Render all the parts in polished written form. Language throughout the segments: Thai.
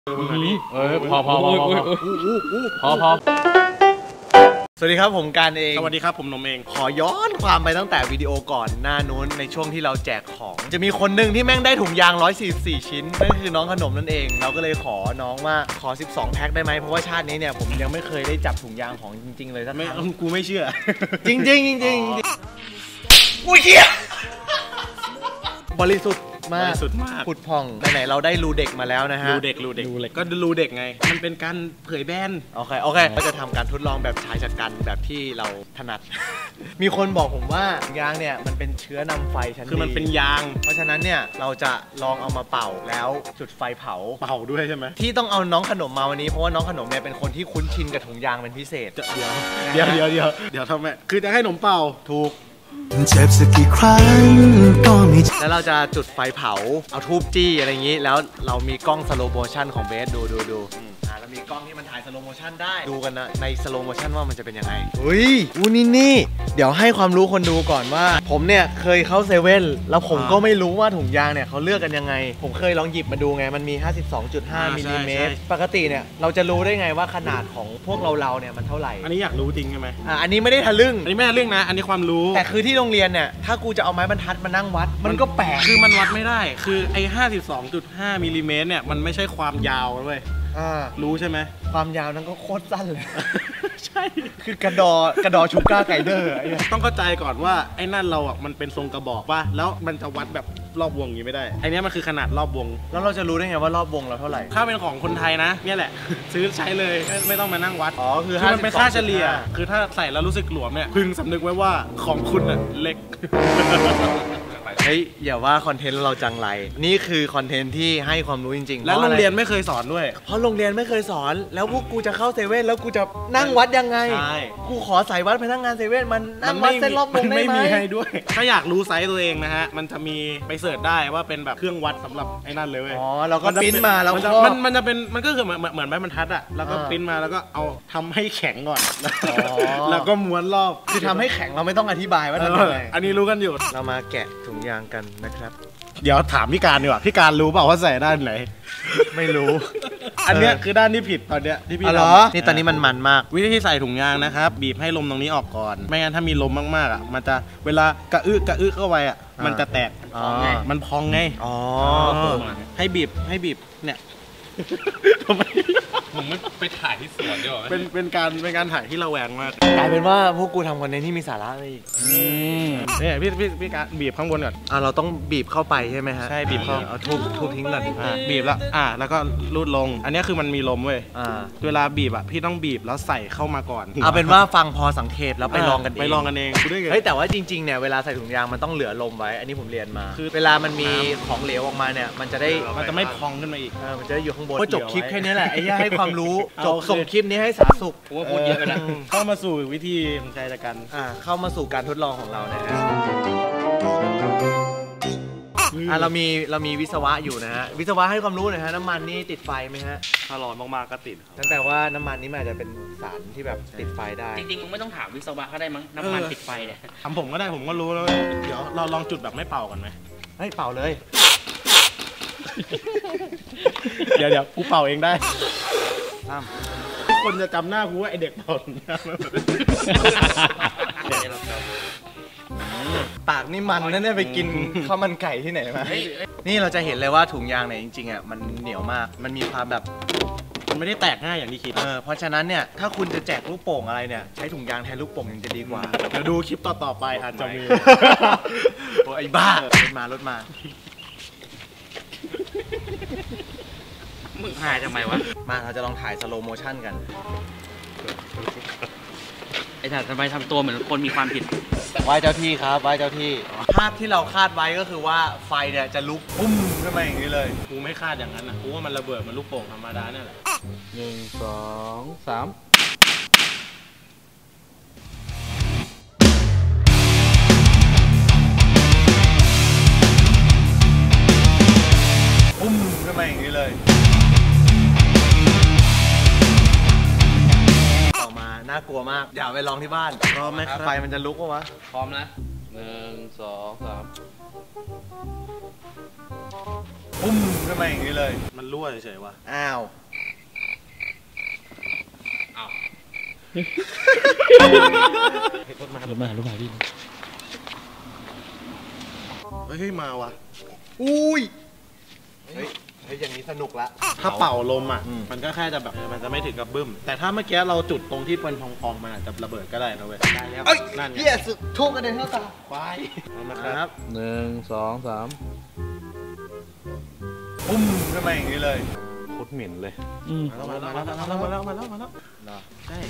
พอสวัสดีครับผมการเองสวัสดีครับผมนมเองขอย้อนความไปตั้งแต่วิดีโอก่อนหน้านู้นในช่วงที่เราแจกของจะมีคนหนึ่งที่แม่งได้ถุงยาง144ชิ้นนั่นคือน้องขนมนั่นเองเราก็เลยขอน้องว่าขอ12แพ็คได้ไหมเพราะว่าชาตินี้เนี่ยผมยังไม่เคยได้จับถุงยางของจริงๆเลยสักครั้งกูไม่เชื่อจริงอุ้ยเหี้ยบริสุทธิ์มากผุดผ่องไหนๆเราได้รูเด็กมาแล้วนะฮะรูเด็กก็รูเด็กไงมันเป็นการเผยแบนโอเคก็จะทำการทดลองแบบชายชะกันแบบที่เราถนัด มีคนบอกผมว่ายางเนี่ยมันเป็นเชื้อนำไฟชั้นดีคือมันเป็นยางเพราะฉะนั้นเนี่ยเราจะลองเอามาเป่าแล้วจุดไฟเผาด้วยใช่ไหมที่ต้องเอาน้องขนมมาวันนี้เพราะว่าน้องขนมเนี่ยเป็นคนที่คุ้นชินกับถุงยางเป็นพิเศษเดี๋ยวทำไมคือจะให้ขนมเป่าถูกเจ็บสักกี่ครั้งก็ไม่แล้วเราจะจุดไฟเผาเอาทูบจี้อะไรอย่างนี้แล้วเรามีกล้องสโลว์โมชั่นของเบสดูเรามีกล้องที่มันถ่ายสโลว์โมชั่นได้ดูกันนะในสโลว์โมชั่นว่ามันจะเป็นยังไงเฮ้ยนี่เดี๋ยวให้ความรู้คนดูก่อนว่าผมเนี่ยเคยเข้าเซเว่นแล้วผมก็ไม่รู้ว่าถุงยางเนี่ยเขาเลือกกันยังไงผมเคยลองหยิบมาดูไงมันมี 52.5 มิลลิเมตรปกติเนี่ยเราจะรู้ได้ไงว่าขนาดของพวกเราเนี่ยมันเท่าไหร่อันนี้อยากรู้จริงใช่ไหมอันนี้ไม่ได้ทะลึ่งนะอันนี้ความรู้แต่คือที่โรงเรียนเนี่ยถ้ากูจะเอาไม้บรรทัดมานั่งวัดมันก็แปลกคือมันวัดไม่ได้คือไอ้ 52.5 มิลลิเมตรเนี่ยมันไม่ใช่ความยาวเลยรู้ใช่ไหมความยาวนั้นก็โคตรสั้นเลยใช่คือกระดอชูก้าไกเดอร์ต้องเข้าใจก่อนว่าไอ้นั่นเราอ่ะมันเป็นทรงกระบอกป่ะแล้วมันจะวัดแบบรอบวงอย่างนี้ไม่ได้ไอ้นี้มันคือขนาดรอบวงแล้วเราจะรู้ได้ไงว่ารอบวงเราเท่าไหร่ถ้าเป็นของคนไทยนะเนี่ยแหละซื้อใช้เลยไม่ต้องมานั่งวัดคือมันเป็นค่าเฉลี่ยคือถ้าใส่แล้วรู้สึกหลวมเนี่ยพึงสำนึกไว้ว่าของคุณอ่ะเล็กเฮ้ยอย่าว่าคอนเทนต์เราจังไรนี่คือคอนเทนต์ที่ให้ความรู้จริงๆแล้วโรงเรียนไม่เคยสอนด้วยเพราะโรงเรียนไม่เคยสอนแล้วพวกกูจะเข้าเซเว่นแล้วกูจะนั่งวัดยังไงกูขอใส่วัดพนักงานเซเว่นมันนั่งวัดเส้นรอบวงได้ไหมไม่มีให้ด้วยถ้าอยากรู้ไซส์ตัวเองนะฮะมันจะมีไปเสิร์ชได้ว่าเป็นแบบเครื่องวัดสำหรับไอ้นั่นเลยเราก็ปริ้นมาแล้วมันจะเป็นมันก็คือเหมือนไม้บรรทัดอ่ะแล้วก็ปริ้นมาแล้วก็เอาทำให้แข็งก่อนแล้วก็ม้วนรอบคือทำให้แข็งเราไม่ต้องอธิบายว่าทำยังไงอันนี้รู้กันอยู่เรามาแกะถุงยางกันนะครับเดี๋ยวถามพี่การดีกว่าพี่การรู้เปล่าว่าใส่ด้านไหนไม่รู้อันเนี้ยคือด้านที่ผิดตอนเนี้ยที่พี่ทำนี่ตอนนี้มันมากวิธีใส่ถุงยางนะครับบีบให้ลมตรงนี้ออกก่อนไม่งั้นถ้ามีลมมากๆอ่ะมันจะเวลากระอื้อเข้าไปอ่ะมันจะแตกมันพองไงให้บีบเนี่ยผมไม่ไปถ่ายที่สวนดีกว่าเป็นการถ่ายที่ระแวงมากกลายเป็นว่าพวกกูทำคอนเทนต์ที่มีสาระไปอีกเนี่ยพี่การบีบข้างบนก่อนเราต้องบีบเข้าไปใช่ไหมฮะใช่บีบเข้าเอาทุบทิ้งก่อนบีบแล้วแล้วก็รูดลงอันนี้คือมันมีลมเว้ยเวลาบีบพี่ต้องบีบแล้วใส่เข้ามาก่อนเอาเป็นว่าฟังพอสังเกตแล้วไปลองกันเองเฮ้ยแต่ว่าจริงๆเนี่ยเวลาใส่ถุงยางมันต้องเหลือลมไว้อันนี้ผมเรียนมาคือเวลามันมีของเหลวออกมาเนี่ยมันจะไม่พองขึ้นมาอีกมันจะได้อยู่ข้างบนจบคลิปแค่นี้แหละไอ้ย่าให้ความรู้จบส่งคลิปนี้ให้สาสุขว่าพูดเยอะนะเข้ามาสู่วิธีใช้กันเข้ามาสู่การทดลองของเรานะฮะเรามีวิศวะอยู่นะฮะวิศวะให้ความรู้หน่อยฮะน้ำมันนี่ติดไฟไหมฮะถ้าร้อนมากๆก็ติดนั่นแปลว่าน้ำมันนี่มันอาจจะเป็นสารที่แบบติดไฟได้จริงๆมึงไม่ต้องถามวิศวะก็ได้มั้งน้ำมันติดไฟเนี่ยทำผมก็ได้ผมก็รู้แล้วเดี๋ยวเราลองจุดแบบไม่เป่ากันไหมเฮ้ยเป่าเลยเดี๋ยวกูเป่าเองได้ทุกคนจะจำหน้ากูว่าไอเด็กเป่าปากนี่มันนั่นไปกินข้าวมันไก่ที่ไหนมานี่เราจะเห็นเลยว่าถุงยางเนี่ยจริงๆมันเหนียวมากมันมีความแบบมันไม่ได้แตกง่ายอย่างที่คิดเพราะฉะนั้นเนี่ยถ้าคุณจะแจกลูกโป่งอะไรเนี่ยใช้ถุงยางแทนลูกโป่งยังจะดีกว่าเดี๋ยวดูคลิปต่อไปอาจจะมีไอ้บ้ารถมามึงหายทำไมวะมาเราจะลองถ่ายสโลว์โมชั่นกันไอ้ถ่ายทำไมทำตัวเหมือนคนมีความผิดไหว้เจ้าที่ครับไหว้เจ้าที่ภาพที่เราคาดไว้ก็คือว่าไฟเนี่ยจะลุกปุ้มขึ้นมาอย่างนี้เลยกูไม่คาดอย่างนั้นนะกูว่ามันระเบิดมันลูกโป่งธรรมดาเนี่ยแหละ 1 2 3ปุ้มขึ้นมาอย่างนี้เลยน่ากลัวมากอย่าไปลองที่บ้านพร้อมไหมครับไฟมันจะลุกปะวะพร้อมนะ1 2 3 ปุ้มขึ้นมาอย่างนี้เลยมันรั่วเฉยๆว่ะอ้าวอ้าวรถมารถมาพี่เฮ้ยมาว่ะอุ้ยเฮ้ยอย่างนี้สนุกละถ้าเป่าลมอ่ะอืมมันก็แค่จะแบบมันจะไม่ถึงกับบึ้ม แต่ถ้าเมื่อกี้เราจุดตรงที่เป็นพองๆมันอาจจะระเบิดก็ได้นะเว้ยได้แล้วเอ้ยนั่นไงเหี้ยสุดทุกกระเด็นเข้าตาควายเอามาครับ 1 2 3 ปุ้มขึ้นมาอย่างนี้เลยโคตรเหม็นเลยมาแล้วใช่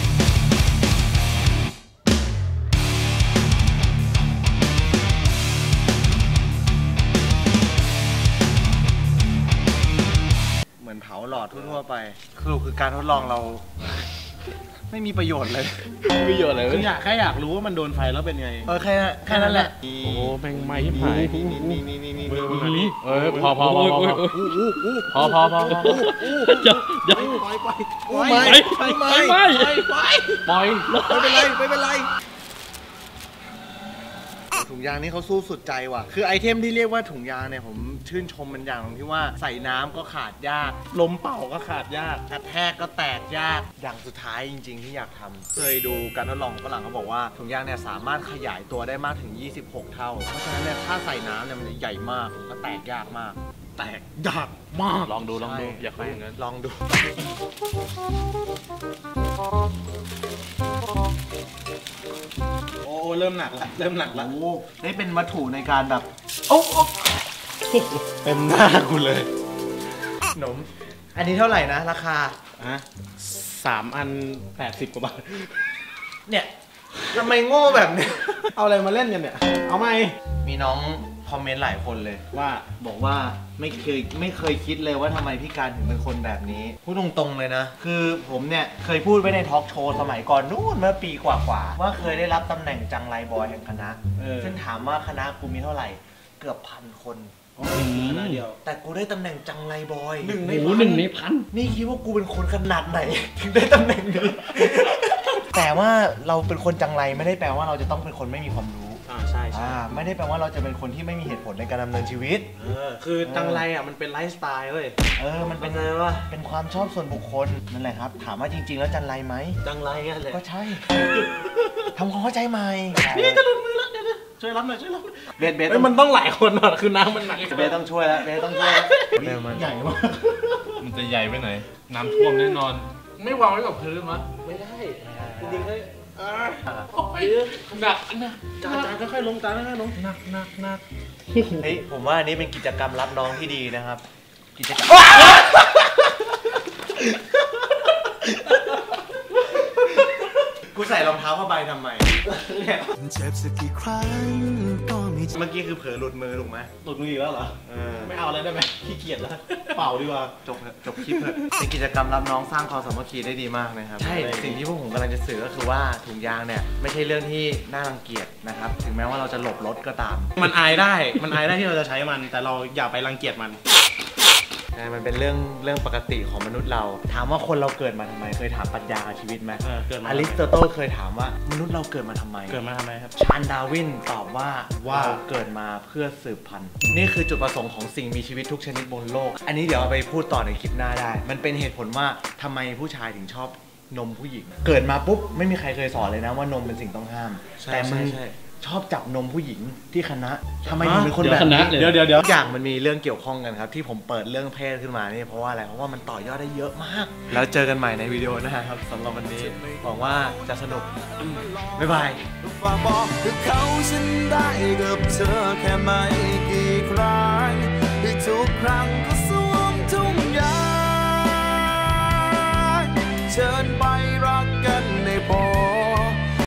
เหมือนเผาหลอดทั่วๆไปคือการทดลองเรา ไม่มีประโยชน์เลยไม่เยอะเลยคือแค่อยากรู้ว่ามันโดนไฟแล้วเป็นไงแค่นั้นแหละโอ้แม่งไหม้ที่หายมือมานี่เอ้ยพอพอเดี๋ยวปล่อยไม่ปล่อยไม่เป็นไรถุงยางนี่เขาสู้สุดใจว่ะคือไอเทมที่เรียกว่าถุงยางเนี่ยผมชื่นชมมันอย่างตรงที่ว่าใส่น้ำก็ขาดยากลมเป่าก็ขาดยากกระแทกก็แตกยากอย่างสุดท้ายจริง ๆ ที่อยากทำเคยดูการทดลองของฝรั่งเขาบอกว่าถุงยางเนี่ยสามารถขยายตัวได้มากถึง 26 เท่าเพราะฉะนั้นเนี่ยถ้าใส่น้ำเนี่ยมันจะใหญ่มากก็แตกยากมากแตกยากมากลองดูอย่าคุยอย่างนั้นลองดูโอ้เริ่มหนักละโอ้ได้เป็นวัตถุในการแบบโอ้เต็มหน้ากูเลยขนมอันนี้เท่าไหร่นะราคา 3 อัน 80 กว่าบาทเนี่ยทำไมโง่แบบเนี้ยเอาอะไรมาเล่นกันเนี่ย เอาไหมมีน้องคอมเมนต์หลายคนเลยว่าบอกว่าไม่เคยคิดเลยว่าทำไมพี่การถึงเป็นคนแบบนี้พูดตรงๆเลยนะ คือผมเนี่ยเคยพูดไว้ในทอล์กโชว์สมัยก่อนนู่นเมื่อปีกว่าว่าเคยได้รับตำแหน่งจังไรบอยแห่งคณะซึ่งถามว่าคณะกูมีเท่าไหร่เกือบ1,000 คนคณะเดียวแต่กูได้ตำแหน่งจังไรบอย 1 ในโอ้โห1 ใน 1,000 นี่คิดว่ากูเป็นคนขนาดไหน ถึงได้ตำแหน่งนี้ แต่ว่าเราเป็นคนจังไรไม่ได้แปลว่าเราจะต้องเป็นคนไม่มีความรู้ใช่ไม่ได้แปลว่าเราจะเป็นคนที่ไม่มีเหตุผลในการดำเนินชีวิตคือจังไรอ่ะมันเป็นไลฟ์สไตล์เว้ยมันเป็นอะไรวะเป็นความชอบส่วนบุคคลนั่นแหละครับ ถามว่าจริง ๆ แล้วจันไรไหมจังไรกันเลยก็ใช่ ทำความเข้าใจใหม่นี่จะหลุดมือแล้วเดี๋ยวช่วยรับหน่อยเบสเฮ้ยมันต้องหลายคนอ่ะคือน้ำมันหนักเบสต้องช่วยแล้วเบสต้องช่วยแล้วมันใหญ่มากมันจะใหญ่ไปไหน น้ำท่วมแน่นอน ไม่วางไว้กับพื้นมั้ยไม่ได้ จริงๆเลยโอ้ยหนักนะจานค่อยๆลงจานค่อยๆลงหนักเฮ้ยผมว่าอันนี้เป็นกิจกรรมรับน้องที่ดีนะครับ กิจกรรม กูใส่รองเท้าผ้าใบทำไมเจ็บสักกี่ครั้งก็ไม่เมื่อกี้คือเผลอหลุดมือถูกไหมหลุดมืออีกแล้วเหรอ ไม่เอาอะไรได้ไหมขี้เกียจแล้ว เป่าดีกว่าจบคลิปเถอะเป็นกิจกรรมรับน้องสร้างความสามัคคีได้ดีมากนะครับ ใช่ สิ่งที่พวกผมกำลังจะสื่อก็คือว่าถุงยางเนี่ยไม่ใช่เรื่องที่น่ารังเกียจนะครับ ถึงแม้ว่าเราจะหลบรถก็ตามมันอายได้ที่เราจะใช้มัน แต่เราอย่าไปรังเกียจมันมันเป็นเรื่องปกติของมนุษย์เรา ถามว่าคนเราเกิดมาทำไม เคยถามปรัชญาชีวิตไหมเกิดมาอริสโตเติลเคยถามว่ามนุษย์เราเกิดมาทำไมเกิดมาทำไมครับชาญดาร์วินตอบว่าเราเกิดมาเพื่อสืบพันธุ์นี่คือจุดประสงค์ของสิ่งมีชีวิตทุกชนิดบนโลก อันนี้เดี๋ยวเอาไปพูดต่อในคลิปหน้าได้ มันเป็นเหตุผลว่าทำไมผู้ชายถึงชอบนมผู้หญิง เกิดมาปุ๊บไม่มีใครเคยสอนเลยนะว่านมเป็นสิ่งต้องห้าม แต่มึงชอบจับนมผู้หญิงที่คณะทำไมถึงเป็นคนแบบนี้เดี๋ยวทุกอย่างมันมีเรื่องเกี่ยวข้องกันครับที่ผมเปิดเรื่องเพศขึ้นมานี่เพราะว่าอะไรเพราะว่ามันต่อยอดได้เยอะมาก แล้วเจอกันใหม่ในวิดีโอหนะครับสำหรับวันนี้หวังว่าจะสนุกบ๊ายบายฝากบอกกับเขาฉันได้กับเธอแค่ไม่กี่ครั้งที่ทุกครั้งก็สวมทุ่งยางเชิญไปเรา